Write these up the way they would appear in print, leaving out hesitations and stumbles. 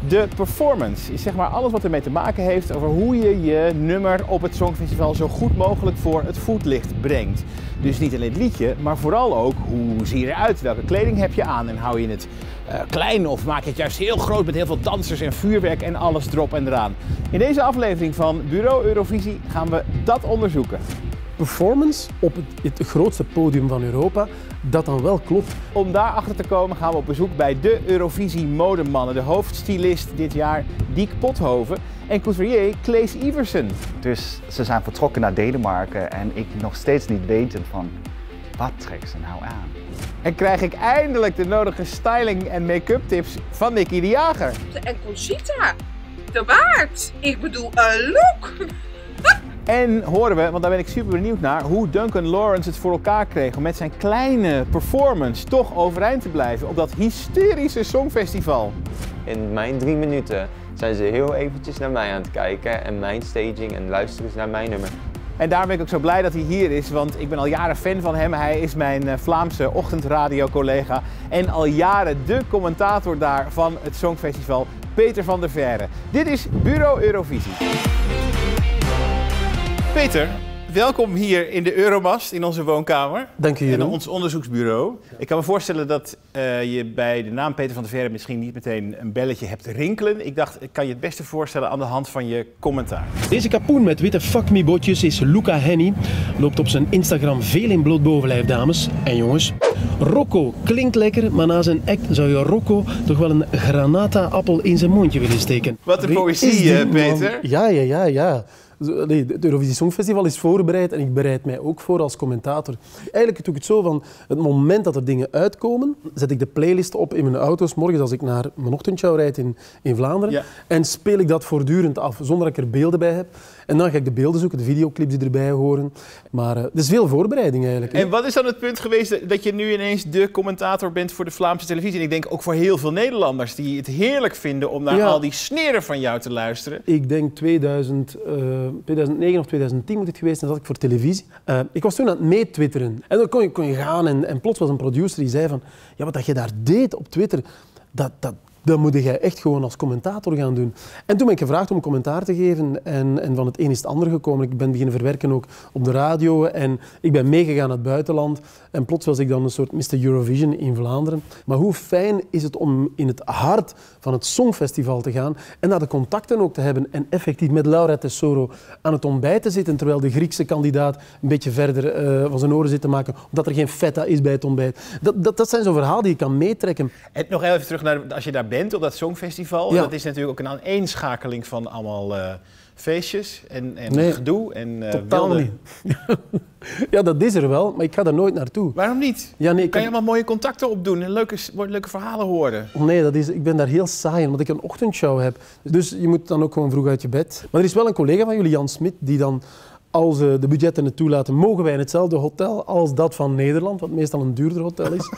De performance is zeg maar alles wat ermee te maken heeft over hoe je je nummer op het Songfestival zo goed mogelijk voor het voetlicht brengt. Dus niet alleen het liedje, maar vooral ook hoe zie je eruit, welke kleding heb je aan en hou je het klein of maak je het juist heel groot met heel veel dansers en vuurwerk en alles erop en eraan. In deze aflevering van Bureau Eurovisie gaan we dat onderzoeken. Performance op het grootste podium van Europa, dat dan wel klopt. Om daarachter te komen gaan we op bezoek bij de Eurovisie modemannen. De hoofdstylist dit jaar, Diek Pothoven, en couturier Claes Iversen. Dus ze zijn vertrokken naar Denemarken en ik nog steeds niet weten van wat trekt ze nou aan. En krijg ik eindelijk de nodige styling en make-up tips van Nicky de Jager. En Conchita, de baard. Ik bedoel, een look. En horen we, want daar ben ik super benieuwd naar, hoe Duncan Lawrence het voor elkaar kreeg om met zijn kleine performance toch overeind te blijven op dat hysterische Songfestival. In mijn 3 minuten zijn ze heel eventjes naar mij aan het kijken en mijn staging en luisteren ze naar mijn nummer. En daarom ben ik ook zo blij dat hij hier is, want ik ben al jaren fan van hem. Hij is mijn Vlaamse ochtendradiocollega en al jaren de commentator daar van het Songfestival, Peter van der Veire. Dit is Bureau Eurovisie. Peter, welkom hier in de Euromast in onze woonkamer. Dank u, en ons onderzoeksbureau. Ik kan me voorstellen dat je bij de naam Peter van der Veire misschien niet meteen een belletje hebt rinkelen. Ik dacht, ik kan je het beste voorstellen aan de hand van je commentaar. Deze kapoen met witte fuck me botjes is Luca Henny. Loopt op zijn Instagram veel in bloot bovenlijf, dames en jongens. Rocco klinkt lekker, maar na zijn act zou je Rocco toch wel een granata-appel in zijn mondje willen steken. Wat een poëzie, Peter. Ja. Nee, het Eurovisie Songfestival is voorbereid en ik bereid mij ook voor als commentator. Eigenlijk doe ik het zo van het moment dat er dingen uitkomen, zet ik de playlist op in mijn auto's morgens als ik naar mijn ochtendshow rijd in Vlaanderen. Ja. En speel ik dat voortdurend af, zonder dat ik er beelden bij heb. En dan ga ik de beelden zoeken, de videoclips die erbij horen. Maar er is veel voorbereiding eigenlijk. En wat is dan het punt geweest dat je nu ineens de commentator bent voor de Vlaamse televisie? En ik denk ook voor heel veel Nederlanders die het heerlijk vinden om naar al die sneren van jou te luisteren. Ik denk 2009 of 2010 moet het geweest zijn, dat ik voor televisie. Ik was toen aan het meetwitteren. En dan kon je gaan en plots was een producer die zei van ja, wat je daar deed op Twitter, dat moet jij echt gewoon als commentator gaan doen. En toen ben ik gevraagd om commentaar te geven en van het een is het ander gekomen. Ik ben beginnen verwerken ook op de radio en ik ben meegegaan naar het buitenland. En plots was ik dan een soort Mr. Eurovision in Vlaanderen. Maar hoe fijn is het om in het hart van het Songfestival te gaan en daar de contacten ook te hebben en effectief met Laura Tesoro aan het ontbijt te zitten terwijl de Griekse kandidaat een beetje verder van zijn oren zit te maken omdat er geen feta is bij het ontbijt. Dat zijn zo'n verhalen die je kan meetrekken. En nog even terug naar als je daar bent op dat Songfestival. Ja. Dat is natuurlijk ook een aaneenschakeling van allemaal feestjes en gedoe. En, totaal niet. Ja, dat is er wel, maar ik ga daar nooit naartoe. Waarom niet? Ja, nee, kan je allemaal mooie contacten opdoen en leuke verhalen horen? Nee, ik ben daar heel saai omdat ik een ochtendshow heb. Dus je moet dan ook gewoon vroeg uit je bed. Maar er is wel een collega van jullie, Jan Smit, die dan, als de budgetten het toelaten, mogen wij in hetzelfde hotel als dat van Nederland, wat meestal een duurder hotel is.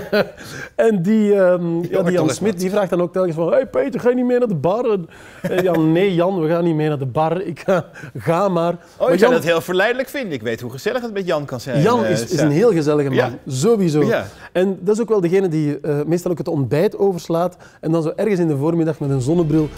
En die Jan Smit die vraagt dan ook telkens van hey Peter, ga je niet mee naar de bar? En nee Jan, we gaan niet mee naar de bar. Ga maar. Oh, ik zou dat heel verleidelijk vinden. Ik weet hoe gezellig het met Jan kan zijn. Jan is een heel gezellige man, sowieso. Ja. En dat is ook wel degene die meestal ook het ontbijt overslaat en dan zo ergens in de voormiddag met een zonnebril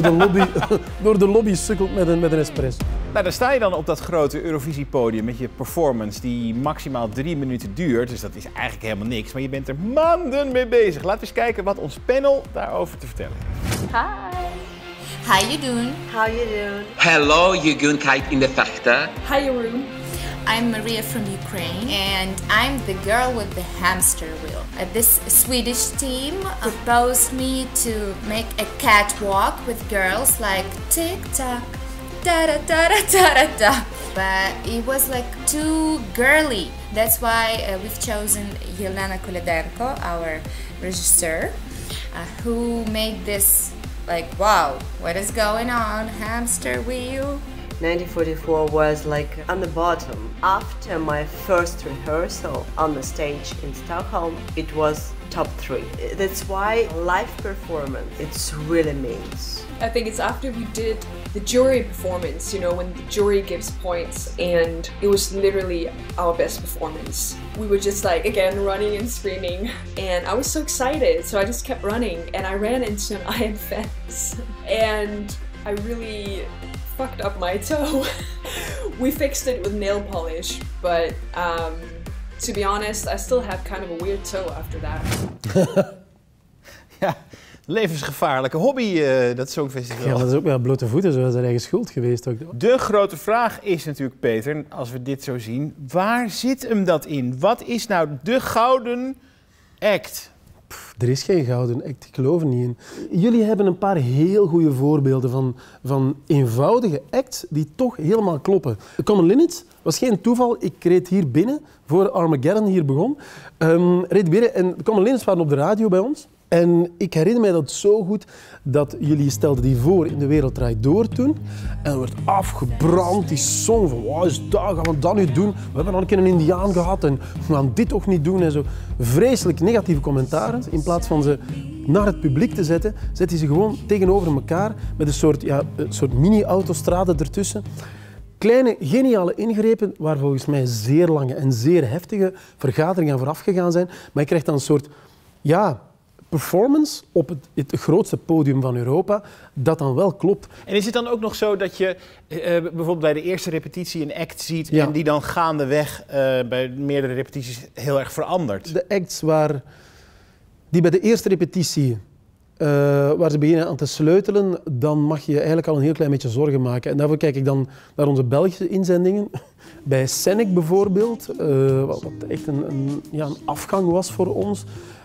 door de lobby sukkelt met een espresso. Nou, daar sta je dan op dat grote Eurovisiepodium met je performance die maximaal 3 minuten duurt. Dus dat is eigenlijk helemaal niks, maar je bent er maanden mee bezig. Laten we eens kijken wat ons panel daarover te vertellen heeft. Hi. How you doing? How you doing? Hello, Jeroen kijkt in de vechten. Hi, Jeroen. I'm Maria from Ukraine, and I'm the girl with the hamster wheel. This Swedish team proposed me to make a catwalk with girls like tick-tock, da-da-da-da-da-da. But it was like too girly. That's why we've chosen Yelena Koledenko, our regisseur, who made this like, wow, what is going on, hamster wheel? 1944 was like on the bottom. After my first rehearsal on the stage in Stockholm, it was top 3. That's why live performance, it's really means. I think it's after we did the jury performance, you know, when the jury gives points, and it was literally our best performance. We were just like, again, running and screaming, and I was so excited, so I just kept running, and I ran into an Iron Fan And I really fucked up my toe. We fixed it with nail polish, but to be honest, I still have kind of a weird toe after that. Ja, levensgevaarlijke hobby, dat Songfestival. Ja, dat is ook wel blote voeten, zo is zijn eigen schuld geweest ook. De grote vraag is natuurlijk, Peter, als we dit zo zien, waar zit hem dat in? Wat is nou de gouden act? Er is geen gouden act, ik geloof er niet in. Jullie hebben een paar heel goede voorbeelden van eenvoudige acts die toch helemaal kloppen. Common Linnets was geen toeval. Ik reed hier binnen, voor Armageddon hier begon. Reed binnen en Common Linnets waren op de radio bij ons. En ik herinner mij dat zo goed dat jullie stelden die voor in De Wereld Draait Door toen. En er werd afgebrand, die song van wat is dat, gaan we dat nu doen? We hebben al een keer een Indiaan gehad en we gaan dit toch niet doen en zo. Vreselijk negatieve commentaren. In plaats van ze naar het publiek te zetten, zet hij ze gewoon tegenover elkaar met een soort mini-autostrade ertussen. Kleine, geniale ingrepen waar volgens mij zeer lange en zeer heftige vergaderingen aan vooraf gegaan zijn. Maar je krijgt dan een soort, performance op het grootste podium van Europa, dat dan wel klopt. En is het dan ook nog zo dat je bijvoorbeeld bij de eerste repetitie een act ziet Ja. en die dan gaandeweg bij meerdere repetities heel erg verandert? De acts die bij de eerste repetitie, waar ze beginnen aan te sleutelen, dan mag je eigenlijk al een heel klein beetje zorgen maken. En daarvoor kijk ik dan naar onze Belgische inzendingen. Bij Scenic bijvoorbeeld, wat echt een afgang was voor ons.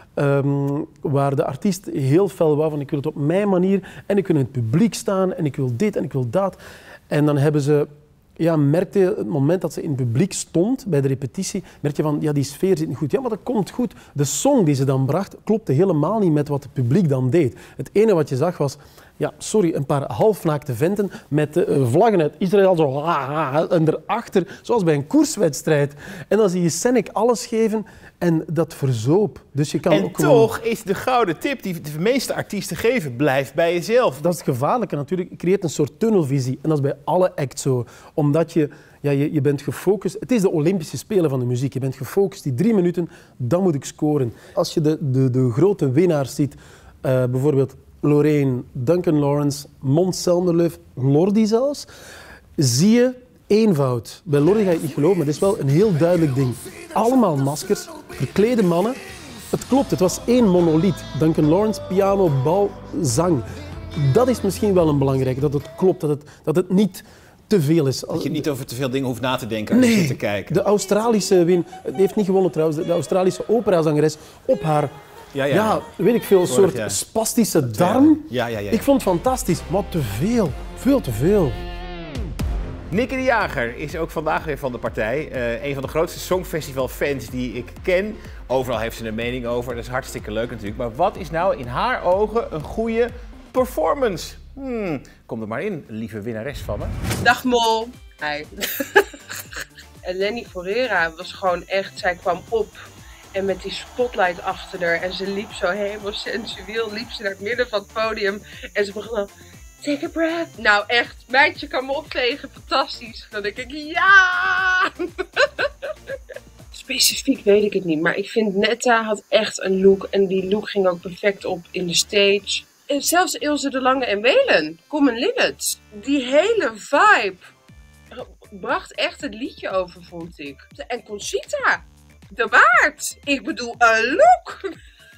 Waar de artiest heel fel wou van ik wil het op mijn manier en ik wil in het publiek staan en ik wil dit en ik wil dat. En dan hebben ze, merkte je het moment dat ze in het publiek stond bij de repetitie, merk je van die sfeer zit niet goed. Ja, maar dat komt goed. De song die ze dan bracht klopte helemaal niet met wat het publiek dan deed. Het enige wat je zag was, een paar halfnaakte venten met vlaggen uit Israël zo en erachter, zoals bij een koerswedstrijd. En dan zie je Scenic alles geven en dat verzoop. Dus je kan En ook toch is de gouden tip die de meeste artiesten geven, blijf bij jezelf. Dat is het gevaarlijke natuurlijk. Je creëert een soort tunnelvisie. En dat is bij alle acts zo. Omdat je bent gefocust. Het is de Olympische Spelen van de muziek. Je bent gefocust, die 3 minuten, dan moet ik scoren. Als je de grote winnaars ziet, bijvoorbeeld Loreen, Duncan Lawrence, Måns Zelmerlöw, Lordi zelfs, zie je eenvoud. Bij Lordi ga je het niet geloven, maar het is wel een heel duidelijk ding. Allemaal maskers, verklede mannen. Het klopt, het was één monoliet. Duncan Lawrence, piano, bal, zang. Dat is misschien wel een belangrijke, dat het klopt, dat het niet te veel is. Dat je niet over te veel dingen hoeft na te denken als je zit te kijken. De Australische die heeft niet gewonnen trouwens, de Australische operazangeres op haar, weet ik veel, soort spastische darm. Ja. Ik vond het fantastisch, maar te veel, veel te veel. Nicky de Jager is ook vandaag weer van de partij. Een van de grootste Songfestival-fans die ik ken. Overal heeft ze een mening over, dat is hartstikke leuk natuurlijk. Maar wat is nou in haar ogen een goede performance? Kom er maar in, lieve winnares van me. Dag Mol. Hi. En Lenny Forera was gewoon echt, zij kwam op en met die spotlight achter haar en ze liep zo helemaal sensueel, liep ze naar het midden van het podium en ze begon dan, take a breath. Nou echt, meidje kan me opvegen, fantastisch. Dan denk ik, ja! Specifiek weet ik het niet, maar ik vind Netta had echt een look en die look ging ook perfect op in de stage. En zelfs Ilse de Lange en Welen, Common Linnets, die hele vibe bracht echt het liedje over, vond ik. En Conchita, de Waard, ik bedoel een look.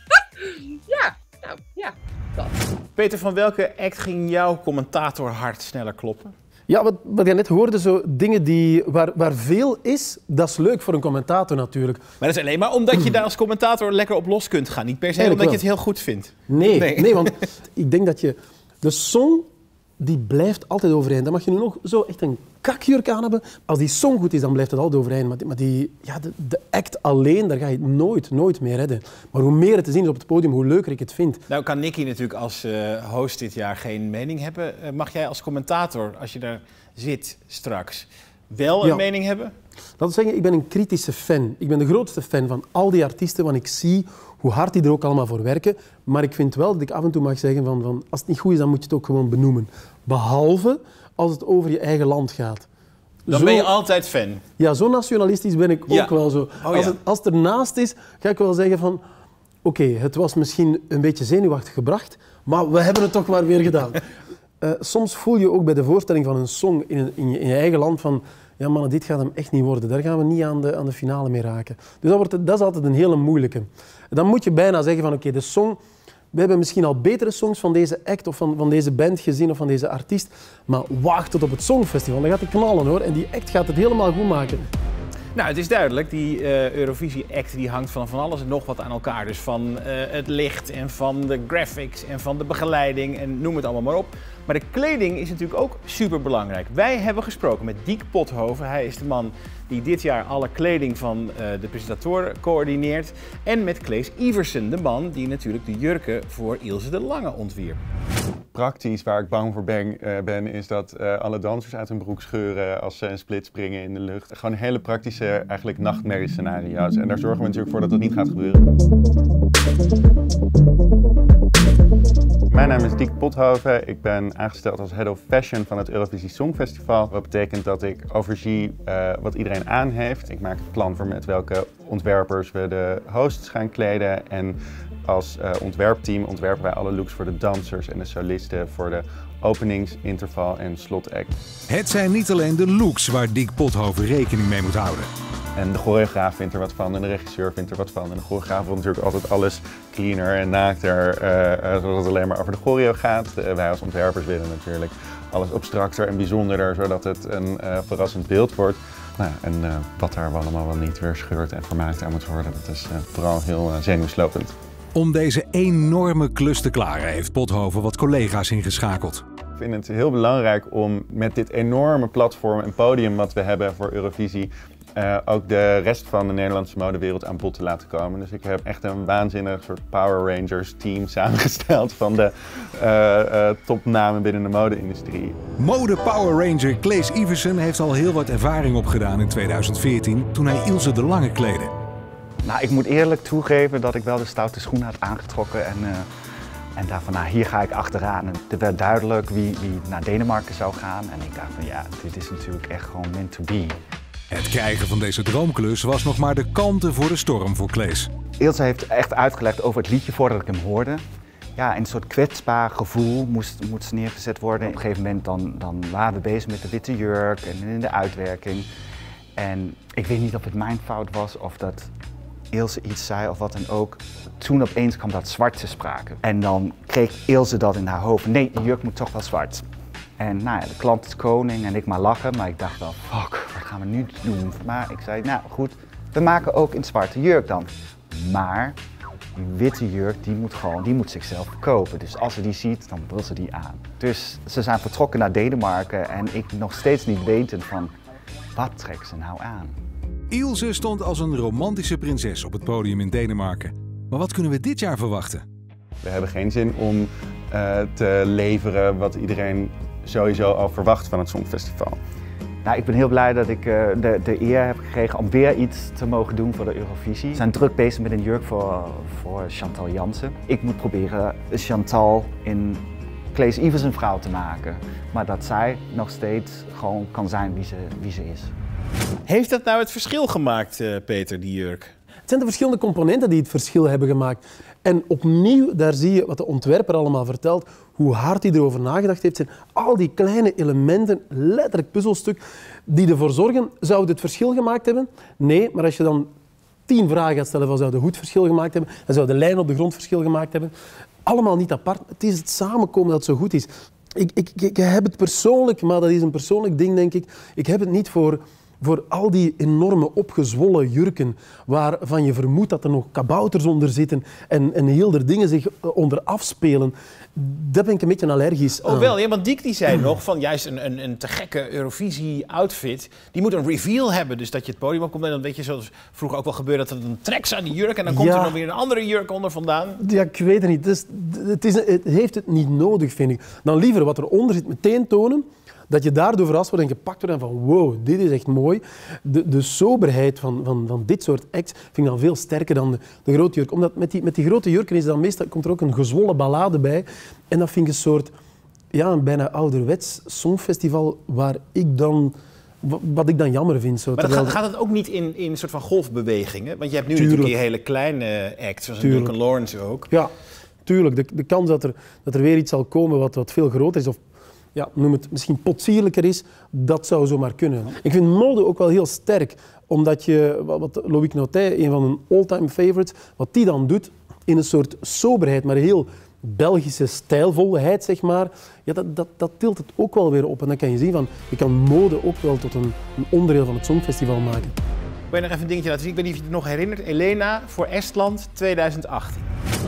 Dat. Peter, van welke act ging jouw commentatorhart sneller kloppen? Ja, wat je net hoorde, zo dingen waar veel is, dat is leuk voor een commentator natuurlijk. Maar dat is alleen maar omdat je daar als commentator lekker op los kunt gaan. Niet per se omdat je het heel goed vindt. Nee, want ik denk dat de song, die blijft altijd overeind. Dan mag je nu nog zo echt een kakjurk aan hebben. Als die song goed is, dan blijft het altijd overeind. Maar de act alleen, daar ga je het nooit meer redden. Maar hoe meer het te zien is op het podium, hoe leuker ik het vind. Nou kan Nicky natuurlijk als host dit jaar geen mening hebben. Mag jij als commentator, als je daar zit straks, wel een mening hebben? Laten we zeggen, ik ben een kritische fan. Ik ben de grootste fan van al die artiesten, want ik zie hoe hard die er ook allemaal voor werken. Maar ik vind wel dat ik af en toe mag zeggen van als het niet goed is, dan moet je het ook gewoon benoemen. Behalve als het over je eigen land gaat. Dan ben je altijd fan. Ja, zo nationalistisch ben ik ook wel zo. Als het ernaast is, ga ik wel zeggen van oké, het was misschien een beetje zenuwachtig gebracht, maar we hebben het toch maar weer gedaan. Soms voel je ook bij de voorstelling van een song in je eigen land van ja mannen, dit gaat hem echt niet worden. Daar gaan we niet aan de finale mee raken. Dus dat is altijd een hele moeilijke. Dan moet je bijna zeggen van oké, de song... We hebben misschien al betere songs van deze act of van deze band gezien of van deze artiest, maar wacht tot op het Songfestival. Dan gaat het knallen hoor en die act gaat het helemaal goed maken. Nou, het is duidelijk, die Eurovisie-act die hangt van alles en nog wat aan elkaar. Dus van het licht en van de graphics en van de begeleiding en noem het allemaal maar op. Maar de kleding is natuurlijk ook super belangrijk. Wij hebben gesproken met Diek Pothoven. Hij is de man die dit jaar alle kleding van de presentatoren coördineert. En met Claes Iversen, de man die natuurlijk de jurken voor Ilse de Lange ontwierp. Praktisch waar ik bang voor ben is dat alle dansers uit hun broek scheuren als ze een split springen in de lucht. Gewoon hele praktische eigenlijk nachtmerriescenario's. En daar zorgen we natuurlijk voor dat dat niet gaat gebeuren. Mijn naam is Diek Pothoven. Ik ben aangesteld als Head of Fashion van het Eurovisie Songfestival. Dat betekent dat ik overzie wat iedereen aan heeft. Ik maak het plan voor met welke ontwerpers we de hosts gaan kleden. En als ontwerpteam ontwerpen wij alle looks voor de dansers en de solisten voor de openings-, interval- en slotact. Het zijn niet alleen de looks waar Diek Pothoven rekening mee moet houden. En de choreograaf vindt er wat van en de regisseur vindt er wat van. En de choreograaf wil natuurlijk altijd alles cleaner en naakter, zodat het alleen maar over de choreo gaat. Wij als ontwerpers willen natuurlijk alles abstracter en bijzonderder, zodat het een verrassend beeld wordt. Nou, en wat daar allemaal wel niet weer scheurt en vermaakt aan moet worden, dat is vooral heel zenuwslopend. Om deze enorme klus te klaren heeft Pothoven wat collega's ingeschakeld. Ik vind het heel belangrijk om met dit enorme platform en podium wat we hebben voor Eurovisie ook de rest van de Nederlandse modewereld aan bod te laten komen. Dus ik heb echt een waanzinnig soort Power Rangers team samengesteld van de topnamen binnen de mode-industrie. Mode Power Ranger Claes Iversen heeft al heel wat ervaring opgedaan in 2014 toen hij Ilse de Lange kleedde. Nou, ik moet eerlijk toegeven dat ik wel de stoute schoenen had aangetrokken en dacht van, nou, hier ga ik achteraan. En het werd duidelijk wie naar Denemarken zou gaan en ik dacht van, ja, dit is natuurlijk echt gewoon meant to be. Het krijgen van deze droomklus was nog maar de kalmte voor de storm voor Claes. Ilse heeft echt uitgelegd over het liedje voordat ik hem hoorde. Ja, een soort kwetsbaar gevoel moest neergezet worden. Op een gegeven moment dan waren we bezig met de witte jurk en in de uitwerking. En ik weet niet of het mijn fout was of dat Ilse iets zei of wat dan ook. Toen opeens kwam dat zwart te sprake. En dan kreeg Ilse dat in haar hoofd. Nee, de jurk moet toch wel zwart. En nou ja, de klant is koning en ik maar lachen, maar ik dacht wel, fuck, wat gaan we nu doen? Maar ik zei, nou goed, we maken ook een zwarte jurk dan. Maar die witte jurk, die moet zichzelf verkopen. Dus als ze die ziet, dan wil ze die aan. Dus ze zijn vertrokken naar Denemarken en ik nog steeds niet wetend van, wat trekt ze nou aan? Ilse stond als een romantische prinses op het podium in Denemarken. Maar wat kunnen we dit jaar verwachten? We hebben geen zin om te leveren wat iedereen sowieso al verwacht van het Songfestival. Nou, ik ben heel blij dat ik de eer heb gekregen om weer iets te mogen doen voor de Eurovisie. We zijn druk bezig met een jurk voor Chantal Jansen. Ik moet proberen Chantal in Claes Iversen vrouw te maken. Maar dat zij nog steeds gewoon kan zijn wie ze is. Heeft dat nou het verschil gemaakt, Peter, die jurk? Het zijn de verschillende componenten die het verschil hebben gemaakt. En opnieuw, daar zie je wat de ontwerper allemaal vertelt, hoe hard hij erover nagedacht heeft. Zijn al die kleine elementen, letterlijk puzzelstuk, die ervoor zorgen, zou het verschil gemaakt hebben? Nee, maar als je dan 10 vragen gaat stellen van zou de hoed verschil gemaakt hebben, en zou de lijn op de grond verschil gemaakt hebben, allemaal niet apart. Het is het samenkomen dat zo goed is. Ik heb het persoonlijk, maar dat is een persoonlijk ding, denk ik. Ik heb het niet voor al die enorme opgezwollen jurken waarvan je vermoedt dat er nog kabouters onder zitten en heel er dingen zich onder afspelen. Daar ben ik een beetje allergisch aan. Oh wel, ja, want Diek die zei nog van juist een te gekke Eurovisie-outfit, die moet een reveal hebben. Dus dat je het podium opkomt en dan weet je, zoals vroeger ook wel gebeurde, dat er een trek aan die jurk en dan komt er nog weer een andere jurk onder vandaan. Ja, ik weet het niet. Het heeft het niet nodig, vind ik. Dan liever wat eronder zit meteen tonen. Dat je daardoor verrast wordt en gepakt wordt en van wow, dit is echt mooi. De soberheid van dit soort acts vind ik dan veel sterker dan de grote jurk. Omdat met die grote jurken is dan meestal, komt er ook een gezwollen ballade bij. En dat vind ik een soort, ja, een bijna ouderwets songfestival waar ik dan, wat ik dan jammer vind. Zo, maar gaat het ook niet in een soort van golfbewegingen? Want je hebt nu natuurlijk die hele kleine act, zoals Duncan Lawrence ook. Ja. tuurlijk, de kans dat er weer iets zal komen wat veel groter is, of ja, noem het misschien potsierlijker is, dat zou zomaar kunnen. Ik vind mode ook wel heel sterk, omdat je, wat Loïc Notet, een van mijn all-time favorites, wat die dan doet, in een soort soberheid, maar heel Belgische stijlvolheid, zeg maar, ja, dat tilt het ook wel weer op. En dan kan je zien van, je kan mode ook wel tot een onderdeel van het Songfestival maken. Wil je nog even een dingetje laten zien? Ik weet niet of je het nog herinnert. Elena voor Estland 2018.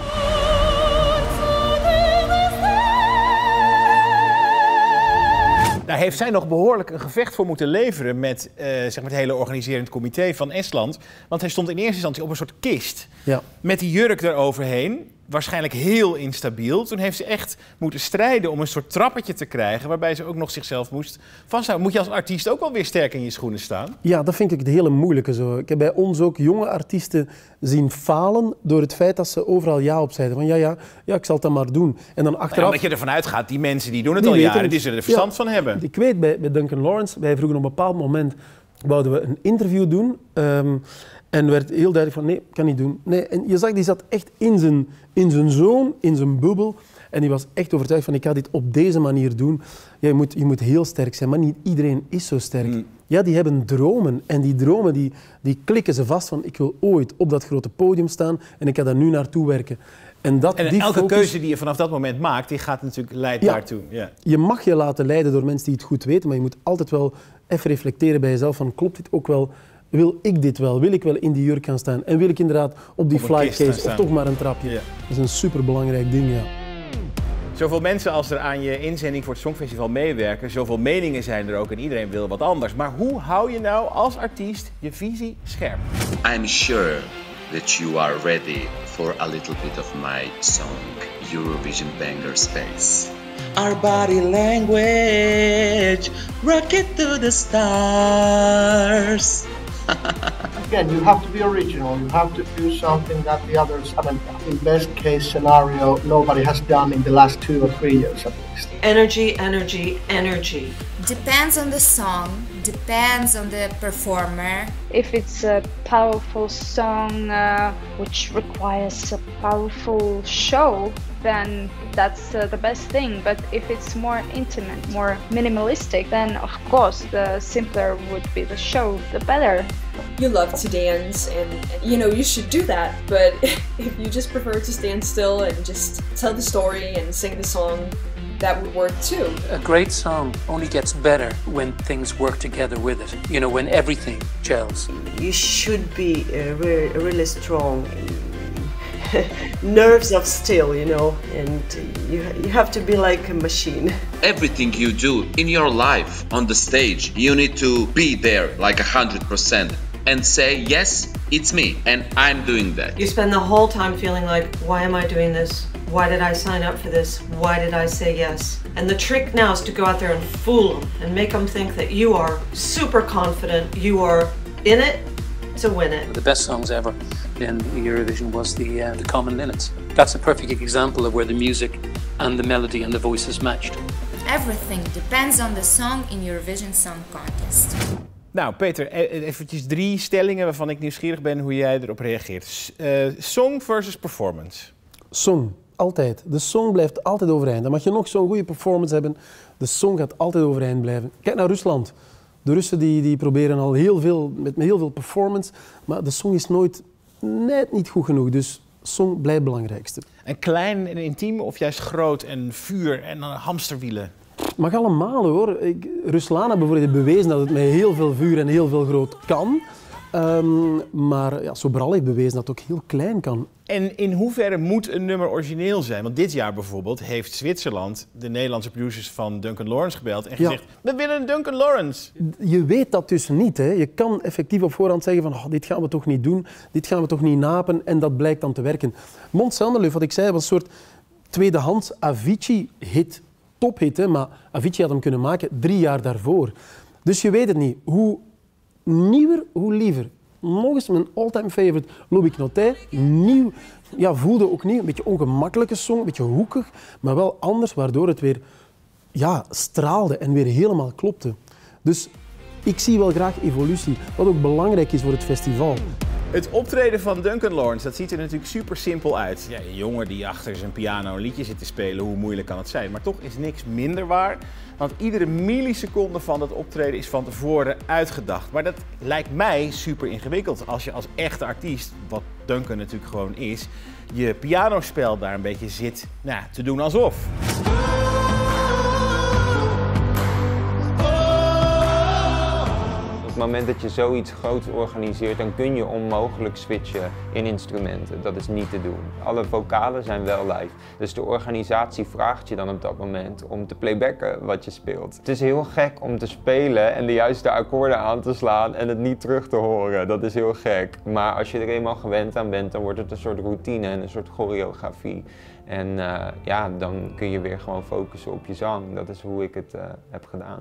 Daar heeft zij nog behoorlijk een gevecht voor moeten leveren met zeg maar het hele organiserend comité van Estland. Want hij stond in eerste instantie op een soort kist. Ja. Met die jurk eroverheen. Waarschijnlijk heel instabiel. Toen heeft ze echt moeten strijden om een soort trappetje te krijgen, waarbij ze ook nog zichzelf moest vasthouden. Moet je als artiest ook wel weer sterk in je schoenen staan? Ja, dat vind ik het hele moeilijke zo. Ik heb bij ons ook jonge artiesten zien falen door het feit dat ze overal ja op zeiden. Van ja, ik zal het dan maar doen. En dan achteraf... omdat je ervan uitgaat, die mensen die doen het al jaren, die zullen er verstand van hebben. Ik weet, bij Duncan Lawrence, wij vroegen op een bepaald moment, wouden we een interview doen. En werd heel duidelijk van, nee, kan niet doen. Nee. En je zag, die zat echt in zijn zone, in zijn bubbel. En die was echt overtuigd van, ik ga dit op deze manier doen. Ja, je moet heel sterk zijn, maar niet iedereen is zo sterk. Ja, die hebben dromen. En die dromen, die klikken ze vast van, ik wil ooit op dat grote podium staan en ik ga daar nu naartoe werken. En elke keuze die je vanaf dat moment maakt, die gaat natuurlijk leiden daartoe. Ja. Je mag je laten leiden door mensen die het goed weten, maar je moet altijd wel even reflecteren bij jezelf van, klopt dit ook wel? Wil ik dit wel? Wil ik wel in die jurk gaan staan? En wil ik inderdaad op die flycase of toch maar een trapje? Ja. Dat is een superbelangrijk ding, ja. Zoveel mensen als er aan je inzending voor het Songfestival meewerken, zoveel meningen zijn er ook en iedereen wil wat anders. Maar hoe hou je nou als artiest je visie scherp? I'm sure that you are ready for a little bit of my song, Eurovision Banger Space. Our body language, rocket to the stars. Again, you have to be original. You have to do something that the others haven't done. In best case scenario, nobody has done in the last 2 or 3 years at least. Energy, energy, energy. Depends on the song, depends on the performer. If it's a powerful song which requires a powerful show, then that's the best thing. But if it's more intimate, more minimalistic, then of course the simpler would be the show, the better. You love to dance and you know you should do that, but if you just prefer to stand still and just tell the story and sing the song, that would work too. A great song only gets better when things work together with it. You know, when everything gels. You should be really strong. Nerves of steel, you know, and you have to be like a machine. Everything you do in your life on the stage, you need to be there like 100% and say, yes, it's me and I'm doing that. You spend the whole time feeling like, why am I doing this? Why did I sign up for this? Why did I say yes? And the trick now is to go out there and fool them and make them think that you are super confident, you are in it to win it. The best songs ever in Eurovision was the Common Linnets. That's a perfect example of where the music and the melody and the voices matched. Everything depends on the song in Eurovision Song Contest. Nou Peter, eventjes 3 stellingen waarvan ik nieuwsgierig ben hoe jij erop reageert. Song versus performance. Song, altijd. De song blijft altijd overeind. Dan mag je nog zo'n goede performance hebben, de song gaat altijd overeind blijven. Kijk naar Rusland. De Russen die proberen al heel veel, met heel veel performance, maar de song is nooit net niet goed genoeg. Dus song blijft het belangrijkste. En klein en intiem of juist groot en vuur en hamsterwielen? Mag allemaal hoor. Ruslana bijvoorbeeld heeft bewezen dat het met heel veel vuur en heel veel groot kan. Maar ja, Sobral heeft bewezen dat het ook heel klein kan. En in hoeverre moet een nummer origineel zijn? Want dit jaar bijvoorbeeld heeft Zwitserland de Nederlandse producers van Duncan Lawrence gebeld en gezegd, we willen een Duncan Lawrence. Je weet dat dus niet. Hè. Je kan effectief op voorhand zeggen van, dit gaan we toch niet doen, dit gaan we toch niet napen en dat blijkt dan te werken. Mont Saint-Denis, wat ik zei, was een soort tweedehands Avicii-hit. Tophit, hè, maar Avicii had hem kunnen maken 3 jaar daarvoor. Dus je weet het niet. Hoe nieuwer, hoe liever. Nog eens mijn all-time favorite, Loïc Notet. Nieuw, ja, voelde ook niet. Een beetje ongemakkelijke song, een beetje hoekig, maar wel anders, waardoor het weer straalde en weer helemaal klopte. Dus ik zie wel graag evolutie, wat ook belangrijk is voor het festival. Het optreden van Duncan Lawrence, dat ziet er natuurlijk super simpel uit. Ja, een jongen die achter zijn piano een liedje zit te spelen, hoe moeilijk kan het zijn? Maar toch is niks minder waar, want iedere milliseconde van dat optreden is van tevoren uitgedacht. Maar dat lijkt mij super ingewikkeld als je als echte artiest, wat Duncan natuurlijk gewoon is, je pianospel daar een beetje zit te doen alsof. Op het moment dat je zoiets groots organiseert, dan kun je onmogelijk switchen in instrumenten. Dat is niet te doen. Alle vocalen zijn wel live. Dus de organisatie vraagt je dan op dat moment om te playbacken wat je speelt. Het is heel gek om te spelen en de juiste akkoorden aan te slaan en het niet terug te horen. Dat is heel gek. Maar als je er eenmaal gewend aan bent, dan wordt het een soort routine en een soort choreografie. En ja, dan kun je weer gewoon focussen op je zang. Dat is hoe ik het heb gedaan.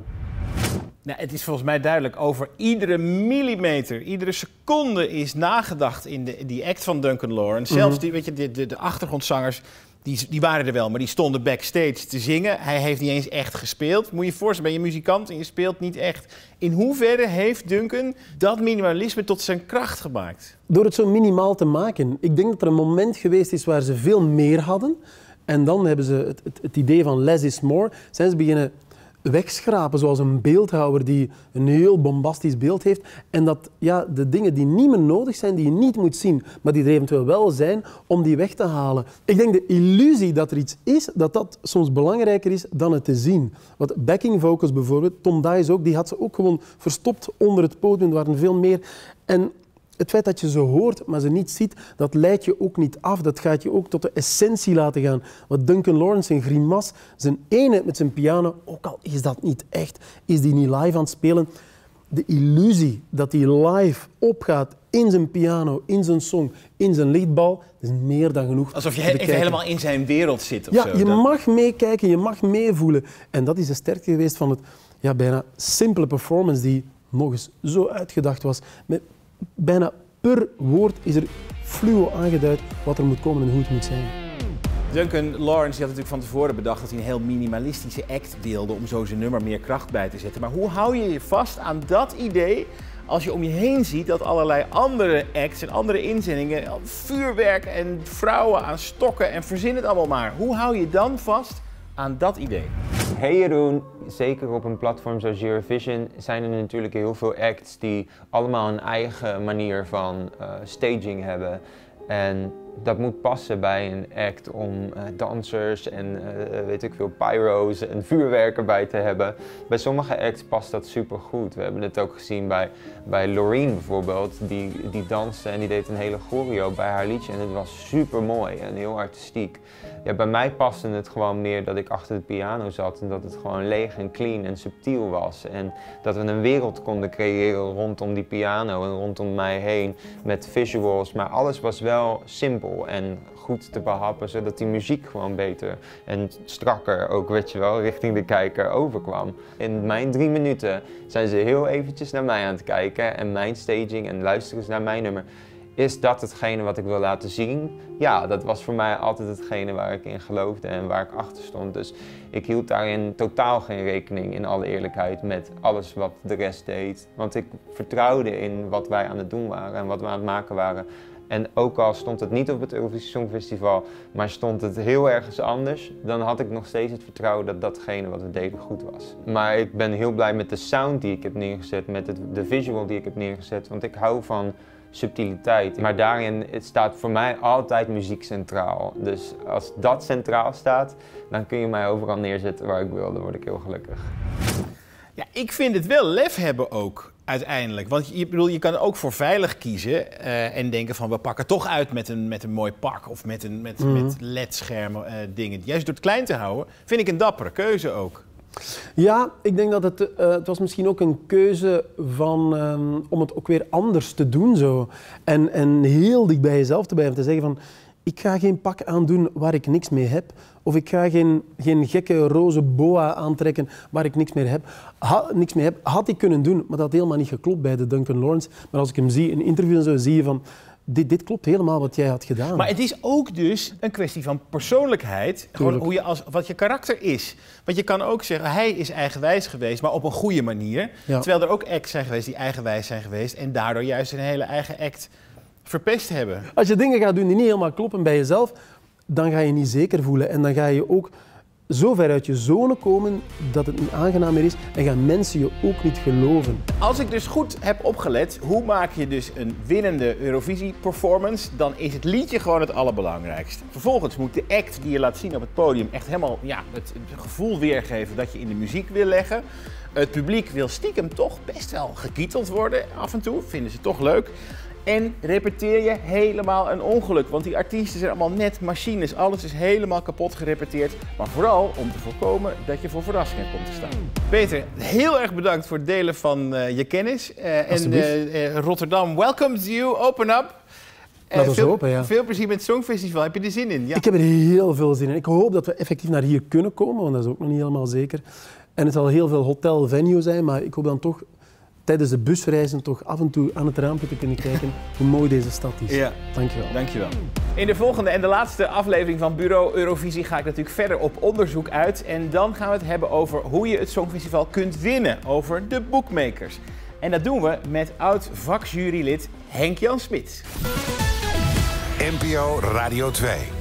Nou, het is volgens mij duidelijk, over iedere millimeter, iedere seconde is nagedacht in die act van Duncan Lawrence. Zelfs de achtergrondzangers, die waren er wel, maar die stonden backstage te zingen. Hij heeft niet eens echt gespeeld. Moet je je voorstellen, ben je muzikant en je speelt niet echt. In hoeverre heeft Duncan dat minimalisme tot zijn kracht gemaakt? Door het zo minimaal te maken. Ik denk dat er een moment geweest is waar ze veel meer hadden. En dan hebben ze het idee van less is more. Zijn ze beginnen wegschrapen, zoals een beeldhouwer die een heel bombastisch beeld heeft. En dat de dingen die niet meer nodig zijn, die je niet moet zien, maar die er eventueel wel zijn, om die weg te halen. Ik denk de illusie dat er iets is, dat soms belangrijker is dan het te zien. Want backing vocals bijvoorbeeld, Tom Dice ook, die had ze ook gewoon verstopt onder het podium. Er waren veel meer. En het feit dat je ze hoort, maar ze niet ziet, dat leidt je ook niet af. Dat gaat je ook tot de essentie laten gaan. Wat Duncan Lawrence, zijn grimas, zijn eenheid met zijn piano, ook al is dat niet echt, is die niet live aan het spelen. De illusie dat hij live opgaat in zijn piano, in zijn song, in zijn lichtbal, is meer dan genoeg. Alsof je even helemaal in zijn wereld zit of zo. Je mag meekijken, je mag meevoelen. En dat is de sterkte geweest van het bijna simpele performance die nog eens zo uitgedacht was. Met bijna per woord is er fluo aangeduid wat er moet komen en hoe het moet zijn. Duncan Lawrence had natuurlijk van tevoren bedacht dat hij een heel minimalistische act wilde om zo zijn nummer meer kracht bij te zetten. Maar hoe hou je je vast aan dat idee als je om je heen ziet dat allerlei andere acts en andere inzendingen, vuurwerk en vrouwen aan stokken en verzin het allemaal maar. Hoe hou je dan vast aan dat idee? Hey Jeroen, zeker op een platform zoals Eurovision zijn er natuurlijk heel veel acts die allemaal een eigen manier van staging hebben. En dat moet passen bij een act om dansers en weet ik veel, pyro's en vuurwerk erbij te hebben. Bij sommige acts past dat super goed. We hebben het ook gezien bij Loreen bijvoorbeeld, die danste en die deed een hele choreo bij haar liedje en het was super mooi en heel artistiek. Ja, bij mij paste het gewoon meer dat ik achter de piano zat en dat het gewoon leeg en clean en subtiel was. En dat we een wereld konden creëren rondom die piano en rondom mij heen met visuals, maar alles was wel simpel en goed te behappen, zodat die muziek gewoon beter en strakker ook, weet je wel, richting de kijker overkwam. In mijn 3 minuten zijn ze heel eventjes naar mij aan het kijken en mijn staging en luisteren ze naar mijn nummer. Is dat hetgene wat ik wil laten zien? Ja, dat was voor mij altijd hetgene waar ik in geloofde en waar ik achter stond. Dus ik hield daarin totaal geen rekening, in alle eerlijkheid, met alles wat de rest deed. Want ik vertrouwde in wat wij aan het doen waren en wat we aan het maken waren. En ook al stond het niet op het Eurovisie Songfestival, maar stond het heel ergens anders, dan had ik nog steeds het vertrouwen dat datgene wat we deden goed was. Maar ik ben heel blij met de sound die ik heb neergezet, met de visual die ik heb neergezet, want ik hou van subtiliteit. Maar daarin staat voor mij altijd muziek centraal. Dus als dat centraal staat, dan kun je mij overal neerzetten waar ik wil. Dan word ik heel gelukkig. Ja, ik vind het wel lef hebben ook uiteindelijk. Want je kan ook voor veilig kiezen en denken van we pakken toch uit met een mooi pak of met LED-schermen dingen. Juist door het klein te houden vind ik een dappere keuze ook. Ja, ik denk dat het was misschien ook een keuze van, om het ook weer anders te doen. Zo. En heel dicht bij jezelf te blijven. Te zeggen van, ik ga geen pak aandoen waar ik niks mee heb. Of ik ga geen gekke roze boa aantrekken waar ik niks mee heb. Had ik kunnen doen, maar dat had helemaal niet geklopt bij de Duncan Lawrence. Maar als ik hem zie in interviews en zo, zie je van, dit klopt helemaal wat jij had gedaan. Maar het is ook dus een kwestie van persoonlijkheid. Gewoon hoe wat je karakter is. Want je kan ook zeggen, hij is eigenwijs geweest, maar op een goede manier. Ja. Terwijl er ook acts zijn geweest die eigenwijs zijn geweest en daardoor juist een hele eigen act verpest hebben. Als je dingen gaat doen die niet helemaal kloppen bij jezelf, dan ga je niet zeker voelen. En dan ga je ook zo ver uit je zone komen dat het niet aangenamer is en gaan mensen je ook niet geloven. Als ik dus goed heb opgelet, hoe maak je dus een winnende Eurovisie-performance, dan is het liedje gewoon het allerbelangrijkste. Vervolgens moet de act die je laat zien op het podium echt helemaal het gevoel weergeven dat je in de muziek wil leggen. Het publiek wil stiekem toch best wel gekieteld worden af en toe, vinden ze toch leuk. En repeteer je helemaal een ongeluk, want die artiesten zijn allemaal net machines. Alles is helemaal kapot gerepeteerd, maar vooral om te voorkomen dat je voor verrassingen komt te staan. Peter, heel erg bedankt voor het delen van je kennis. En Rotterdam welcomes you, open up. Laten we hopen, ja. Veel plezier met het Songfestival. Heb je er zin in? Ja. Ik heb er heel veel zin in. Ik hoop dat we effectief naar hier kunnen komen, want dat is ook nog niet helemaal zeker. En het zal heel veel hotel-venue zijn, maar ik hoop dan toch tijdens de busreizen toch af en toe aan het raampje te kunnen kijken hoe mooi deze stad is. Ja. Dankjewel. Dankjewel. In de volgende en de laatste aflevering van Bureau Eurovisie ga ik natuurlijk verder op onderzoek uit. En dan gaan we het hebben over hoe je het Songfestival kunt winnen, over de bookmakers. En dat doen we met oud-vakjurylid Henk-Jan Smit. NPO Radio 2.